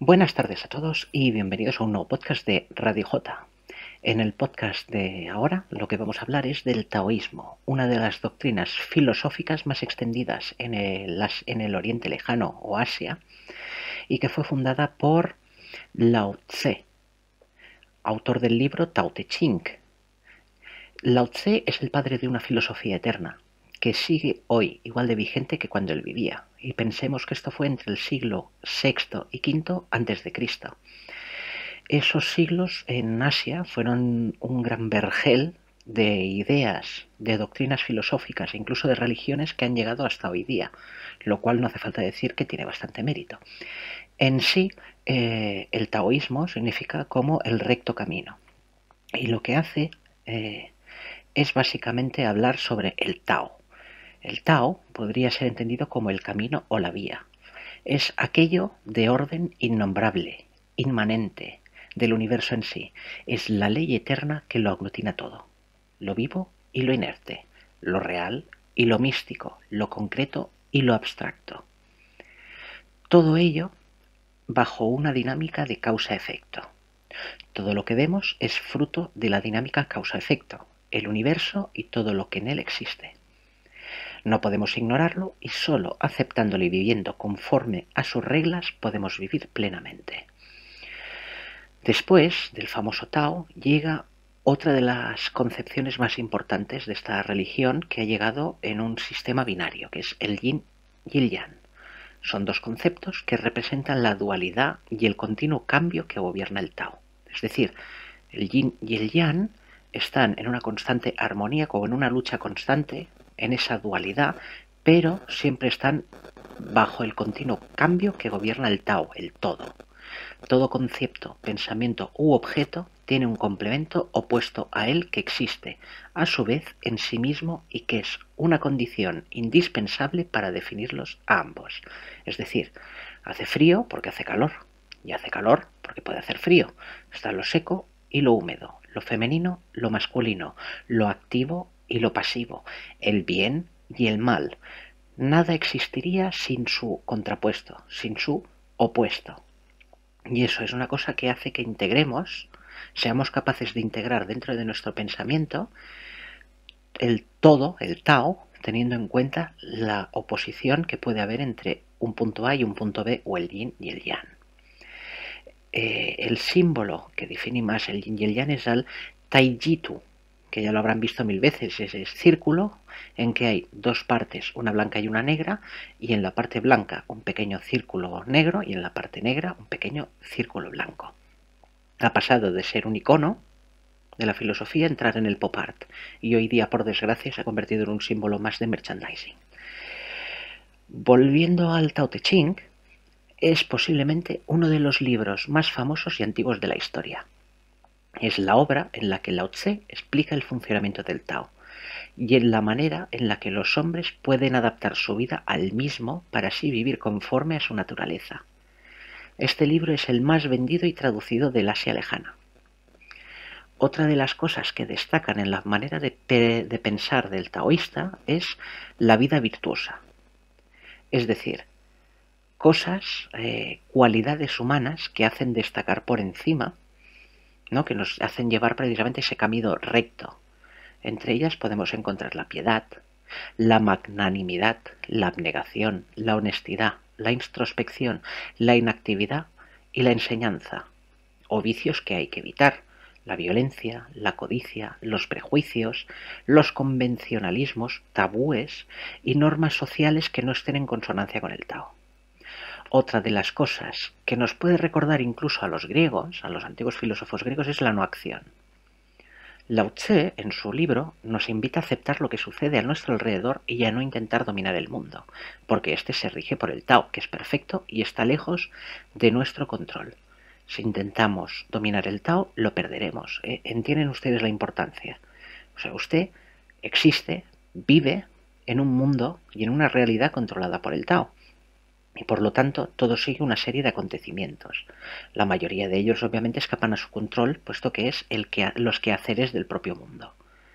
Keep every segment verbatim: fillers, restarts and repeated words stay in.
Buenas tardes a todos y bienvenidos a un nuevo podcast de Radio J. En el podcast de ahora lo que vamos a hablar es del taoísmo, una de las doctrinas filosóficas más extendidas en el, en el Oriente Lejano o Asia, y que fue fundada por Lao Tse, autor del libro Tao Te Ching. Lao Tse es el padre de una filosofía eterna, que sigue hoy igual de vigente que cuando él vivía, y pensemos que esto fue entre el siglo sexto y quinto antes de Cristo. Esos siglos en Asia fueron un gran vergel de ideas, de doctrinas filosóficas e incluso de religiones que han llegado hasta hoy día, lo cual no hace falta decir que tiene bastante mérito. En sí, eh, el taoísmo significa como el recto camino, y lo que hace eh, es básicamente hablar sobre el Tao. El Tao podría ser entendido como el camino o la vía. Es aquello de orden innombrable, inmanente, del universo en sí. Es la ley eterna que lo aglutina todo. Lo vivo y lo inerte, lo real y lo místico, lo concreto y lo abstracto. Todo ello bajo una dinámica de causa-efecto. Todo lo que vemos es fruto de la dinámica causa-efecto, el universo y todo lo que en él existe. No podemos ignorarlo y solo aceptándolo y viviendo conforme a sus reglas podemos vivir plenamente. Después del famoso Tao llega otra de las concepciones más importantes de esta religión, que ha llegado en un sistema binario, que es el Yin y el Yang. Son dos conceptos que representan la dualidad y el continuo cambio que gobierna el Tao. Es decir, el Yin y el Yang están en una constante armonía, como en una lucha constante, en esa dualidad, pero siempre están bajo el continuo cambio que gobierna el Tao, el todo. Todo concepto, pensamiento u objeto tiene un complemento opuesto a él que existe, a su vez, en sí mismo, y que es una condición indispensable para definirlos a ambos. Es decir, hace frío porque hace calor, y hace calor porque puede hacer frío. Está lo seco y lo húmedo, lo femenino, lo masculino, lo activo y lo pasivo, el bien y el mal. Nada existiría sin su contrapuesto, sin su opuesto. Y eso es una cosa que hace que integremos, seamos capaces de integrar dentro de nuestro pensamiento el todo, el Tao, teniendo en cuenta la oposición que puede haber entre un punto A y un punto B, o el Yin y el Yang. Eh, el símbolo que define más el Yin y el Yang es el Taijitu, que ya lo habrán visto mil veces. Es el círculo en que hay dos partes, una blanca y una negra, y en la parte blanca un pequeño círculo negro y en la parte negra un pequeño círculo blanco. Ha pasado de ser un icono de la filosofía a entrar en el pop art, y hoy día, por desgracia, se ha convertido en un símbolo más de merchandising. Volviendo al Tao Te Ching, es posiblemente uno de los libros más famosos y antiguos de la historia. Es la obra en la que Lao Tse explica el funcionamiento del Tao y en la manera en la que los hombres pueden adaptar su vida al mismo para así vivir conforme a su naturaleza. Este libro es el más vendido y traducido del Asia lejana. Otra de las cosas que destacan en la manera de, pe de pensar del taoísta es la vida virtuosa. Es decir, cosas, eh, cualidades humanas que hacen destacar por encima, ¿no? Que nos hacen llevar precisamente ese camino recto. Entre ellas podemos encontrar la piedad, la magnanimidad, la abnegación, la honestidad, la introspección, la inactividad y la enseñanza, o vicios que hay que evitar: la violencia, la codicia, los prejuicios, los convencionalismos, tabúes y normas sociales que no estén en consonancia con el Tao. Otra de las cosas que nos puede recordar incluso a los griegos, a los antiguos filósofos griegos, es la no acción. Lao Tse, en su libro, nos invita a aceptar lo que sucede a nuestro alrededor y a no intentar dominar el mundo, porque éste se rige por el Tao, que es perfecto y está lejos de nuestro control. Si intentamos dominar el Tao, lo perderemos. ¿Eh? ¿Entienden ustedes la importancia? O sea, usted existe, vive en un mundo y en una realidad controlada por el Tao. Y por lo tanto todo sigue una serie de acontecimientos. La mayoría de ellos obviamente escapan a su control, puesto que es el que, los quehaceres del propio mundo.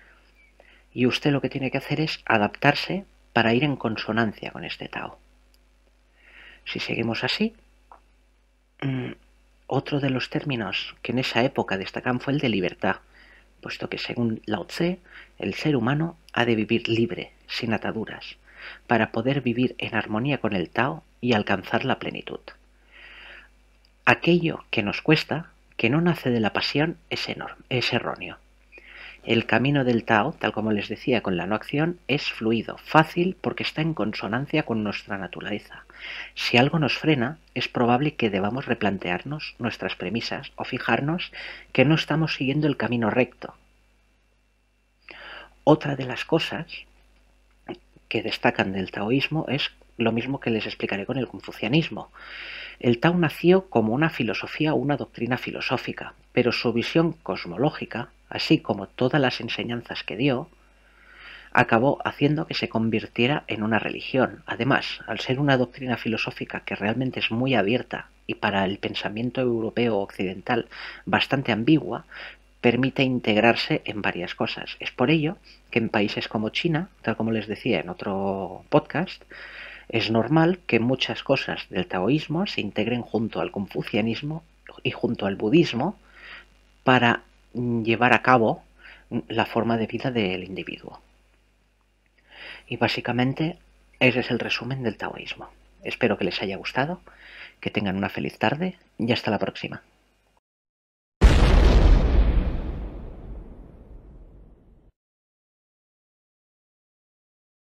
Y usted lo que tiene que hacer es adaptarse para ir en consonancia con este Tao. Si seguimos así, Mm, Otro de los términos que en esa época destacan fue el de libertad, puesto que según Lao Tse, el ser humano ha de vivir libre, sin ataduras, para poder vivir en armonía con el Tao y alcanzar la plenitud. Aquello que nos cuesta, que no nace de la pasión, es, enorme, es erróneo. El camino del Tao, tal como les decía con la no acción, es fluido, fácil, porque está en consonancia con nuestra naturaleza. Si algo nos frena, es probable que debamos replantearnos nuestras premisas o fijarnos que no estamos siguiendo el camino recto. Otra de las cosas que destacan del taoísmo es lo mismo que les explicaré con el confucianismo. El Tao nació como una filosofía o una doctrina filosófica, pero su visión cosmológica, así como todas las enseñanzas que dio, acabó haciendo que se convirtiera en una religión. Además, al ser una doctrina filosófica que realmente es muy abierta y para el pensamiento europeo occidental bastante ambigua, permite integrarse en varias cosas. Es por ello que en países como China, tal como les decía en otro podcast, es normal que muchas cosas del taoísmo se integren junto al confucianismo y junto al budismo para llevar a cabo la forma de vida del individuo. Y básicamente ese es el resumen del taoísmo. Espero que les haya gustado, que tengan una feliz tarde y hasta la próxima.